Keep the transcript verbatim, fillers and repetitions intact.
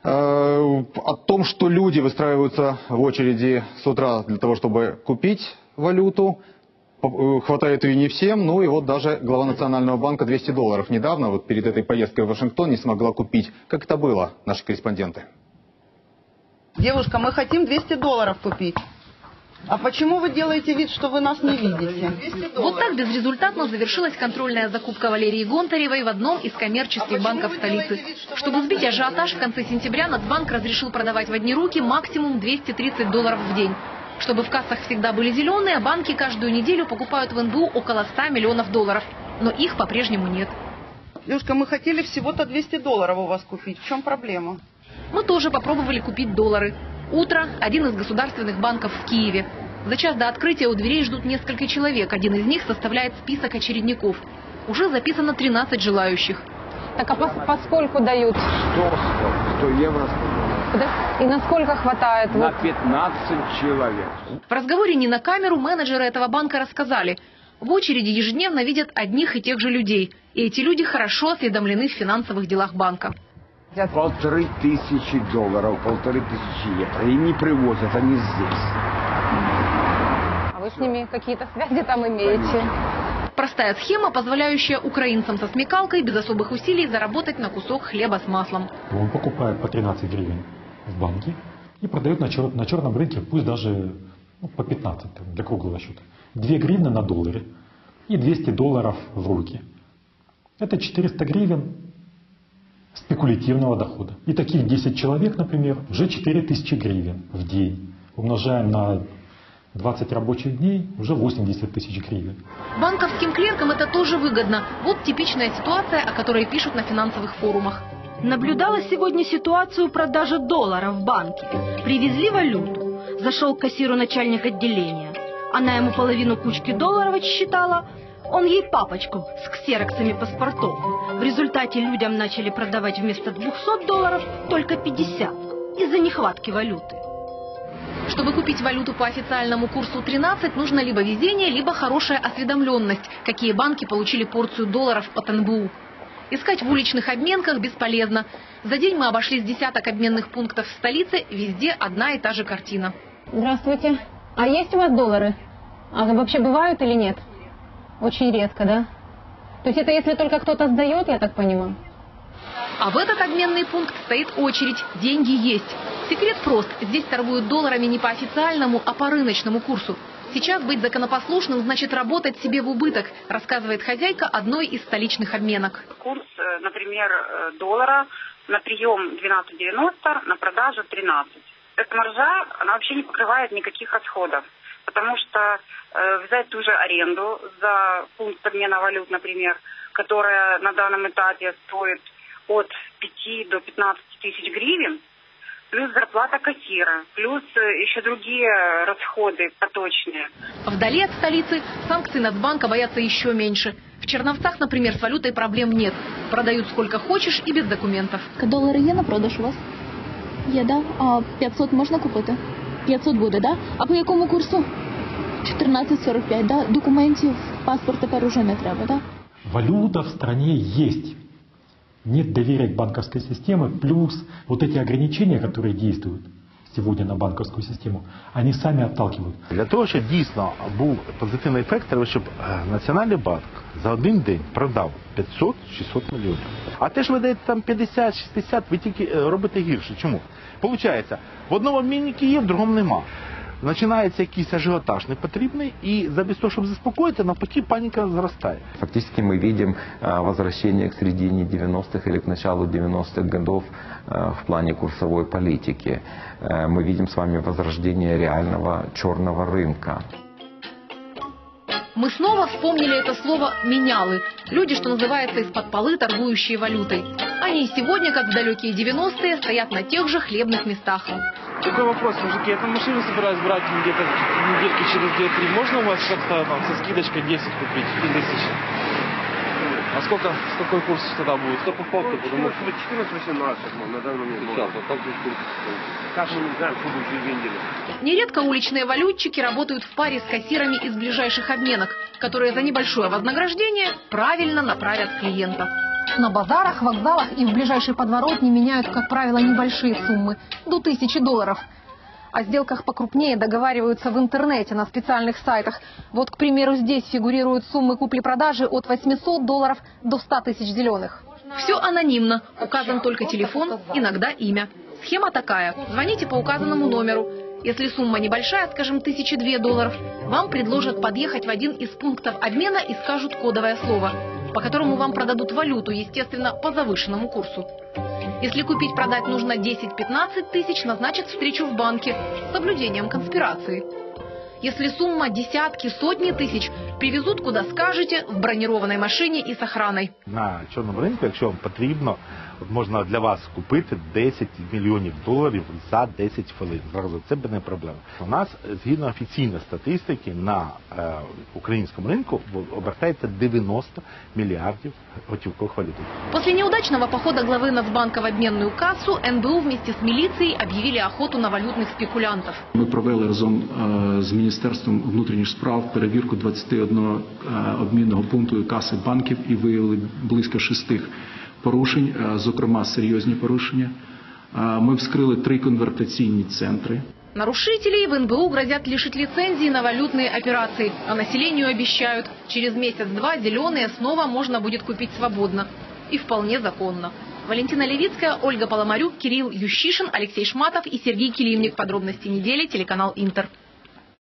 О том, что люди выстраиваются в очереди с утра для того, чтобы купить валюту, хватает ее не всем. Ну и вот даже глава Национального банка двести долларов недавно, вот перед этой поездкой в Вашингтон, не смогла купить. Как это было, наши корреспонденты? Девушка, мы хотим двести долларов купить. А почему вы делаете вид, что вы нас не видите? Вот так безрезультатно завершилась контрольная закупка Валерии Гонтаревой в одном из коммерческих а банков столицы. Чтобы сбить ажиотаж, в конце сентября Нацбанк разрешил продавать в одни руки максимум двести тридцать долларов в день. Чтобы в кассах всегда были зеленые, банки каждую неделю покупают в эн бэ у около ста миллионов долларов. Но их по-прежнему нет. Девушка, мы хотели всего-то двести долларов у вас купить. В чем проблема? Мы тоже попробовали купить доллары. Утро. Один из государственных банков в Киеве. За час до открытия у дверей ждут несколько человек. Один из них составляет список очередников. Уже записано тринадцать желающих. Так а поскольку дают? сто, сто евро. И насколько хватает? На пятнадцать человек. В разговоре не на камеру менеджеры этого банка рассказали. В очереди ежедневно видят одних и тех же людей. И эти люди хорошо осведомлены в финансовых делах банка. Полторы тысячи долларов, полторы тысячи евро. И не привозят, они здесь. А вы с ними какие-то связи там имеете? Простая схема, позволяющая украинцам со смекалкой без особых усилий заработать на кусок хлеба с маслом. Он покупает по тринадцать гривен в банке и продает на, чер на черном рынке, пусть даже ну, по пятнадцать, для круглого счета. две гривны на долларе и двести долларов в руки. Это четыреста гривен спекулятивного дохода. И таких десять человек, например, уже четыре тысячи гривен в день. Умножаем на двадцать рабочих дней, уже восемьдесят тысяч гривен. Банковским клеркам это тоже выгодно. Вот типичная ситуация, о которой пишут на финансовых форумах. Наблюдала сегодня ситуацию продажи долларов в банке. Привезли валюту. Зашел к кассиру начальник отделения. Она ему половину кучки долларов отсчитала. Он ей папочку с ксероксами паспортов. В результате людям начали продавать вместо двухсот долларов только пятьдесят. Из-за нехватки валюты. Чтобы купить валюту по официальному курсу тринадцать, нужно либо везение, либо хорошая осведомленность, какие банки получили порцию долларов от эн бэ у. Искать в уличных обменках бесполезно. За день мы обошли с десяток обменных пунктов в столице, везде одна и та же картина. Здравствуйте. А есть у вас доллары? А вообще бывают или нет? Очень редко, да? То есть это если только кто-то сдает, я так понимаю? А в этот обменный пункт стоит очередь. Деньги есть. Секрет прост. Здесь торгуют долларами не по официальному, а по рыночному курсу. Сейчас быть законопослушным значит работать себе в убыток, рассказывает хозяйка одной из столичных обменок. Курс, например, доллара на прием двенадцать девяносто, на продажу тринадцать. Эта маржа, она вообще не покрывает никаких расходов. Потому что э, взять ту же аренду за пункт обмена валют, например, которая на данном этапе стоит от пяти до пятнадцати тысяч гривен, плюс зарплата кассира, плюс еще другие расходы поточные. Вдали от столицы санкций Нацбанка боятся еще меньше. В Черновцах, например, с валютой проблем нет. Продают сколько хочешь и без документов. Долари є на продаж у вас? Є, да? А п'ятсот можна купити? п'ятсот буде, да? А по якому курсу? чотирнадцять сорок п'ять, да? Документів, паспорт тепер уже не треба, да? Валюта в стране есть. Нет доверия к банковской системе, плюс вот эти ограничения, которые действуют сегодня на банковскую систему, они сами отталкивают. Для того, щоб дійсно був позитивний ефект, треба, щоб Національний банк за один день продав п'ятсот - шістсот мільйонів. А те ж ви даєте там п'ятдесят - шістдесят, ви тільки робите гірше. Чому? Получається, в одному обміннику є, в другому нема. Начинается якийсь ажиотаж непотребный, и заместо того, чтобы заспокоиться, навпаки, паника возрастает. Фактически мы видим возвращение к середине девяностых или к началу девяностых годов в плане курсовой политики. Мы видим с вами возрождение реального черного рынка. Мы снова вспомнили это слово «менялы». Люди, что называется, из-под полы, торгующие валютой. Они и сегодня, как в далекие девяностые, стоят на тех же хлебных местах. Такой вопрос, мужики, я там машину собираюсь брать где-то недельки через две-три. Можно у вас как-то там со скидочкой десять купить, тысяч? А сколько, с какой курс тогда будет? Сто по факту, потому что четырнадцать восемнадцать на данный момент. Сейчас, а как же курс? Как мы не знаем, что будет через две недели. Нередко уличные валютчики работают в паре с кассирами из ближайших обменок, которые за небольшое вознаграждение правильно направят клиента. На базарах, вокзалах и в ближайшей подворотне меняют, как правило, небольшие суммы – до тысячи долларов. О сделках покрупнее договариваются в интернете на специальных сайтах. Вот, к примеру, здесь фигурируют суммы купли-продажи от восьмисот долларов до ста тысяч зеленых. Все анонимно. Указан только телефон, иногда имя. Схема такая. Звоните по указанному номеру. Если сумма небольшая, скажем, тысяча две долларов, вам предложат подъехать в один из пунктов обмена и скажут кодовое слово, по которому вам продадут валюту, естественно, по завышенному курсу. Если купить-продать нужно десять-пятнадцать тысяч, назначат встречу в банке с соблюдением конспирации. Если сумма десятки, сотни тысяч, привезут куда скажете, в бронированной машине и с охраной. На чорному ринку, якщо вам потрібно, от можна для вас купити десять мільйонів доларів за десять хвилин. Зразу це б не проблема. У нас, згідно офіційної статистики, на е, українському ринку обертається девяносто миллиардов готівкових валют. После неудачного похода главы Нацбанка в обменную кассу эн бэ у вместе с милицией объявили охоту на валютных спекулянтов. Ми провели разом е, з Міністерством внутрішніх справ перевірку двадцяти одного е, обмінного пункту і каси банків і виявили близько шести порушень, е, зокрема серйозні порушення. Е, ми вскрили три конвертаційні центри. Нарушителей в эн бэ у грозят лишить лицензии на валютные операции, а населению обещают, через месяц-два зеленые снова можно будет купить свободно. И вполне законно. Валентина Левицкая, Ольга Поломарюк, Кирилл Ющишин, Алексей Шматов и Сергей Килимник. Подробности недели, телеканал Интер.